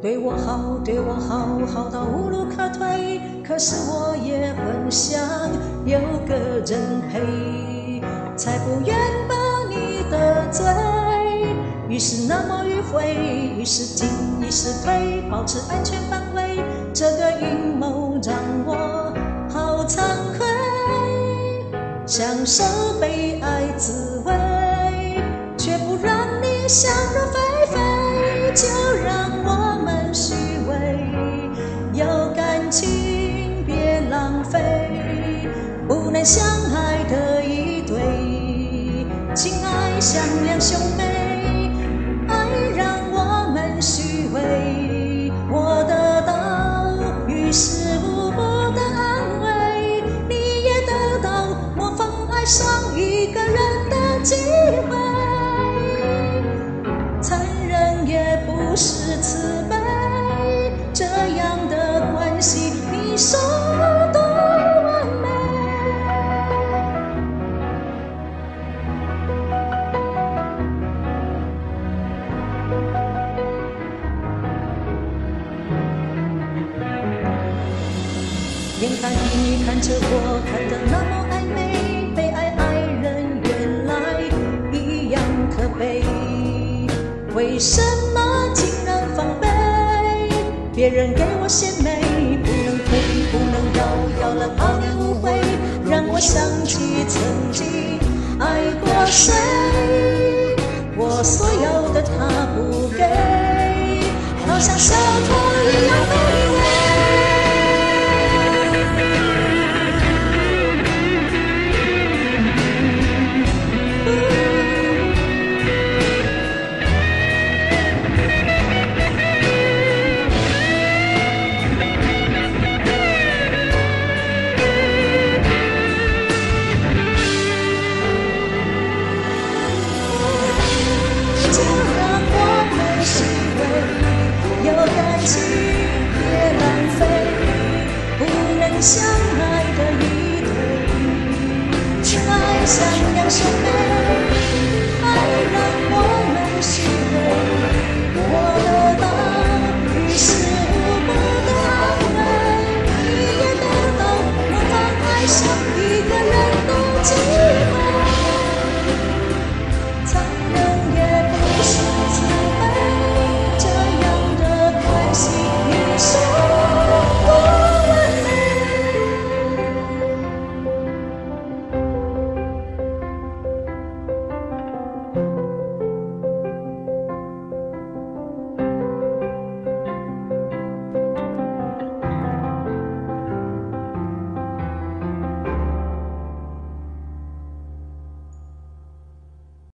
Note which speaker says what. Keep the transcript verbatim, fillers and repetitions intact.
Speaker 1: 对我好，对我好，好到无路可退。可是我也很想有个人陪，才不愿把你得罪。于是那么迂回，于是进，于是退，保持安全范围。这个阴谋让我好惭愧，享受被爱滋味，却不让你想入非非。就让我们虚伪，有感情别浪费，不能相爱的一对，情爱像两兄妹，爱让我们虚伪，我得到于事无补的安慰，你也得到模仿爱上一个人的机会。残忍也不是慈悲，这样的关系你说多完美。眼看你看着我看得那么暧昧，被爱爱人原来一样可悲，为什么竟然防备？别人给我献媚，不能退，不能要，要了怕你误会，让我想起曾经爱过谁，我所有的他不给，好像小偷一样卑微。相爱的一对，情爱像两兄妹。